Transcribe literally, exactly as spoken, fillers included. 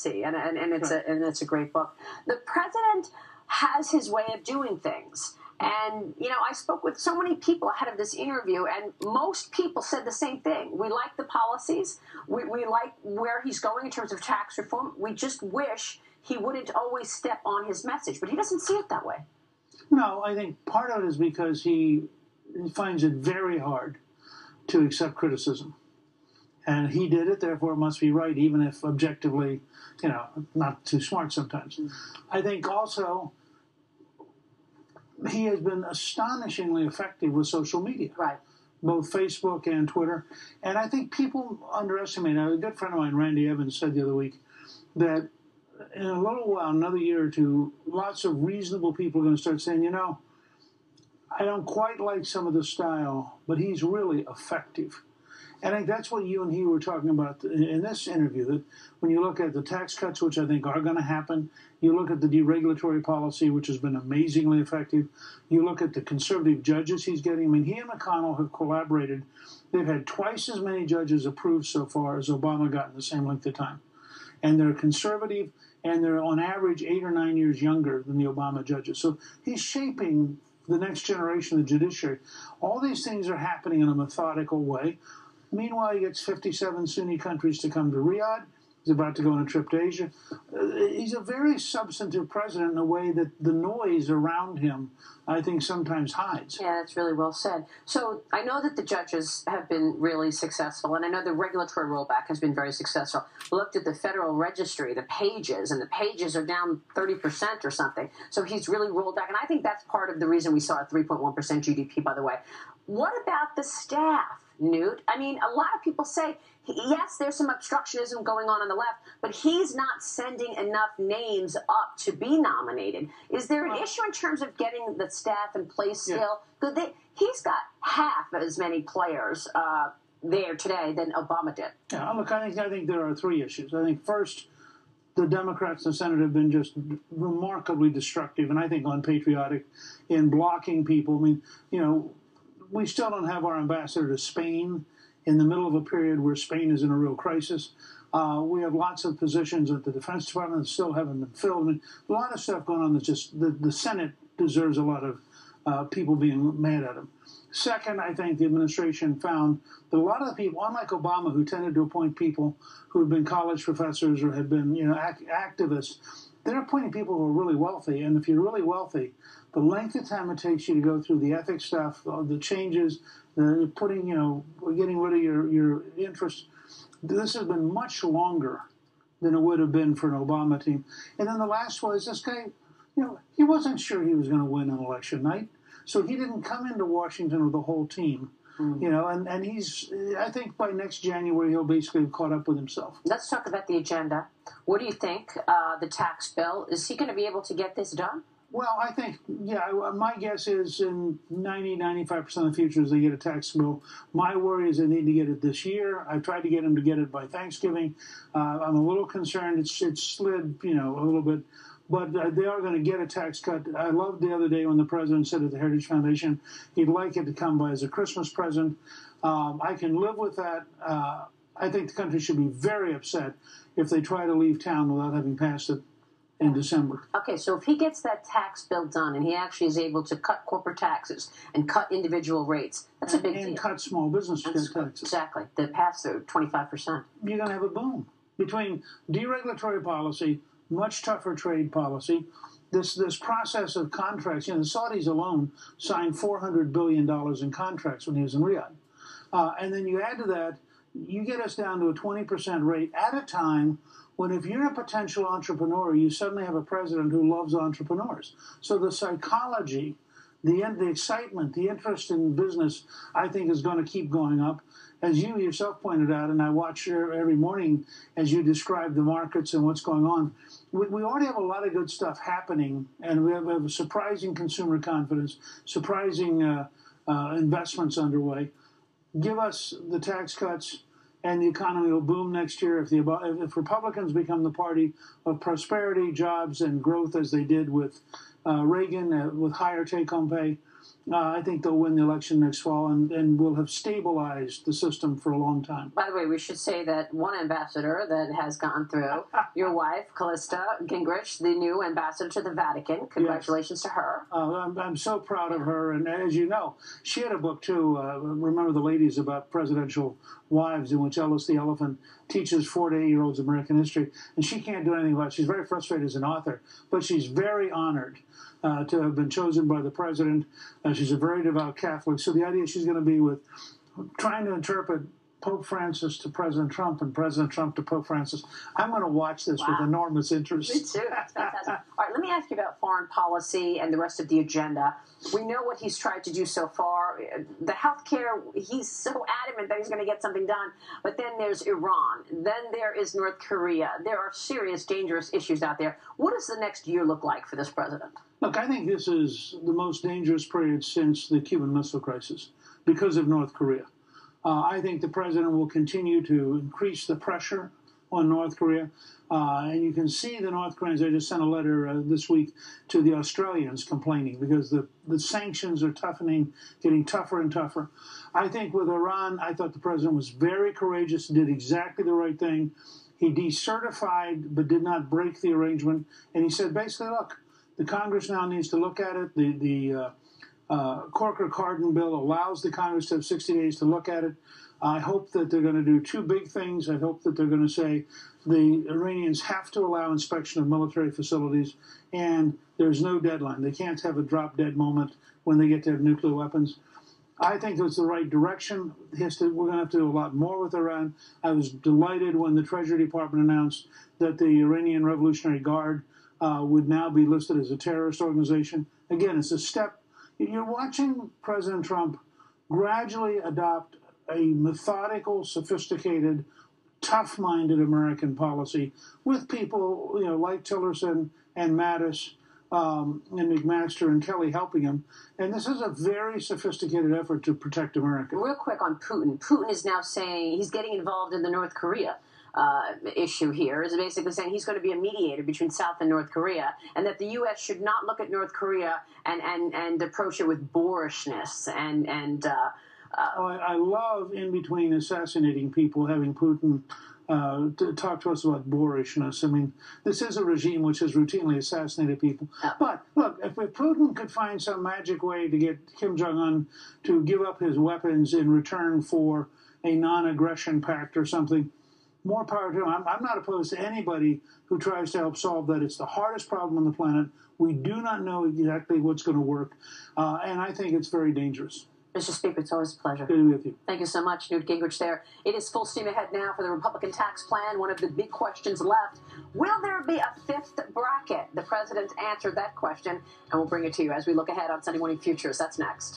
policy, and and, and it's right. a and it's a great book. The president has his way of doing things. And, you know, I spoke with so many people ahead of this interview, and most people said the same thing. We like the policies. We, we like where he's going in terms of tax reform. We just wish he wouldn't always step on his message. But he doesn't see it that way. No, I think part of it is because he finds it very hard to accept criticism. And he did it, therefore it must be right, even if objectively, you know, not too smart sometimes. Mm-hmm. I think also he has been astonishingly effective with social media, right? Both Facebook and Twitter. And I think people underestimate. A good friend of mine, Randy Evans, said the other week that in a little while, another year or two, lots of reasonable people are going to start saying, you know, I don't quite like some of the style, but he's really effective. And I think that's what you and he were talking about in this interview, that when you look at the tax cuts, which I think are going to happen, you look at the deregulatory policy, which has been amazingly effective, you look at the conservative judges he's getting. I mean, he and McConnell have collaborated. They've had twice as many judges approved so far as Obama got in the same length of time. And they're conservative, and they're on average eight or nine years younger than the Obama judges. So he's shaping the next generation of the judiciary. All these things are happening in a methodical way. Meanwhile, he gets fifty-seven Sunni countries to come to Riyadh. He's about to go on a trip to Asia. Uh, he's a very substantive president in a way that the noise around him, I think, sometimes hides. Yeah, that's really well said. So I know that the judges have been really successful, and I know the regulatory rollback has been very successful. I looked at the Federal Registry, the pages, and the pages are down thirty percent or something. So he's really rolled back, and I think that's part of the reason we saw a three point one percent G D P, by the way. What about the staff, Newt? I mean, a lot of people say, yes, there's some obstructionism going on on the left, but he's not sending enough names up to be nominated. Is there an issue in terms of getting the staff in place still? Because yeah. he's got half as many players uh, there today than Obama did. Yeah, look, I think I think there are three issues. I think first, the Democrats in the Senate have been just remarkably destructive, and I think unpatriotic in blocking people. I mean, you know, we still don't have our ambassador to Spain in the middle of a period where Spain is in a real crisis. Uh, we have lots of positions at the Defense Department that still haven't been filled. I mean, a lot of stuff going on that's just, the, the Senate deserves a lot of uh, people being mad at him. Second, I think the administration found that a lot of the people, unlike Obama, who tended to appoint people who had been college professors or had been, you know, act activists, they're appointing people who are really wealthy. And if you're really wealthy, the length of time it takes you to go through the ethics stuff, the changes, the putting, you know, getting rid of your, your interest, this has been much longer than it would have been for an Obama team. And then the last was this guy, you know, he wasn't sure he was going to win on election night. So he didn't come into Washington with the whole team. Mm-hmm. You know, and, and he's, I think by next January, he'll basically have caught up with himself. Let's talk about the agenda. What do you think, uh, the tax bill? Is he going to be able to get this done? Well, I think, yeah, my guess is in ninety, ninety-five percent of the futures they get a tax bill. My worry is they need to get it this year. I tried to get him to get it by Thanksgiving. Uh, I'm a little concerned. It's, it's slid, you know, a little bit. But uh, they are going to get a tax cut. I loved the other day when the president said at the Heritage Foundation he'd like it to come by as a Christmas present. Um, I can live with that. Uh, I think the country should be very upset if they try to leave town without having passed it in December. Okay, so if he gets that tax bill done and he actually is able to cut corporate taxes and cut individual rates, that's and, a big and deal. And cut small business taxes. Exactly. The pass-through, twenty-five percent. You're going to have a boom. Between deregulatory policy, much tougher trade policy, this this process of contracts. You know, the Saudis alone signed four hundred billion dollars in contracts when he was in Riyadh. Uh, and then you add to that, you get us down to a twenty percent rate at a time when if you're a potential entrepreneur, you suddenly have a president who loves entrepreneurs. So the psychology, the, the excitement, the interest in business, I think is going to keep going up. As you yourself pointed out, and I watch every morning as you describe the markets and what's going on, we, we already have a lot of good stuff happening, and we have, we have surprising consumer confidence, surprising uh, uh, investments underway. Give us the tax cuts, and the economy will boom next year. If the if Republicans become the party of prosperity, jobs, and growth, as they did with uh, Reagan, uh, with higher take-home pay, Uh, I think they'll win the election next fall and, and will have stabilized the system for a long time. By the way, we should say that one ambassador that has gone through, your wife, Callista Gingrich, the new ambassador to the Vatican. Congratulations yes. to her. Uh, I'm, I'm so proud of her. And as you know, she had a book, too, uh, Remember the Ladies, about presidential wives, in which Ellis the Elephant teaches four to eight-year-olds American history. And she can't do anything about it. She's very frustrated as an author, but she's very honored Uh, to have been chosen by the president. Uh, she's a very devout Catholic. So the idea she's going to be with trying to interpret Pope Francis to President Trump and President Trump to Pope Francis. I'm going to watch this wow. with enormous interest. Me too. That's fantastic. All right, let me ask you about foreign policy and the rest of the agenda. We know what he's tried to do so far. The health care, he's so adamant that he's going to get something done. But then there's Iran. Then there is North Korea. There are serious, dangerous issues out there. What does the next year look like for this president? Look, I think this is the most dangerous period since the Cuban Missile Crisis because of North Korea. Uh, I think the president will continue to increase the pressure on North Korea. Uh, and you can see the North Koreans, I just sent a letter uh, this week to the Australians complaining because the, the sanctions are toughening, getting tougher and tougher. I think with Iran, I thought the president was very courageous, did exactly the right thing. He decertified but did not break the arrangement. And he said, basically, look, the Congress now needs to look at it. The, the uh, uh, Corker-Cardin bill allows the Congress to have sixty days to look at it. I hope that they're going to do two big things. I hope that they're going to say the Iranians have to allow inspection of military facilities, and there's no deadline. They can't have a drop-dead moment when they get to have nuclear weapons. I think it's the right direction. To, we're going to have to do a lot more with Iran. I was delighted when the Treasury Department announced that the Iranian Revolutionary Guard uh, would now be listed as a terrorist organization. Again, it's a step. You're watching President Trump gradually adopt a methodical, sophisticated, tough-minded American policy with people, you know, like Tillerson and Mattis um, and McMaster and Kelly helping him. And this is a very sophisticated effort to protect America. Real quick on Putin. Putin is now saying he's getting involved in the North Korea uh, issue here, is basically saying he's going to be a mediator between South and North Korea, and that the U S should not look at North Korea and, and, and approach it with boorishness and... and uh, Uh, oh, I, I love, in between assassinating people, having Putin uh, to talk to us about boorishness. I mean, this is a regime which has routinely assassinated people. Uh, but, look, if, if Putin could find some magic way to get Kim Jong-un to give up his weapons in return for a non-aggression pact or something, more power to him. I'm, I'm not opposed to anybody who tries to help solve that. It's the hardest problem on the planet. We do not know exactly what's going to work, uh, and I think it's very dangerous. Mister Speaker, it's always a pleasure. Good to be with you. Thank you so much, Newt Gingrich there. It is full steam ahead now for the Republican tax plan. One of the big questions left. Will there be a fifth bracket? The president answered that question, and we'll bring it to you as we look ahead on Sunday Morning Futures. That's next.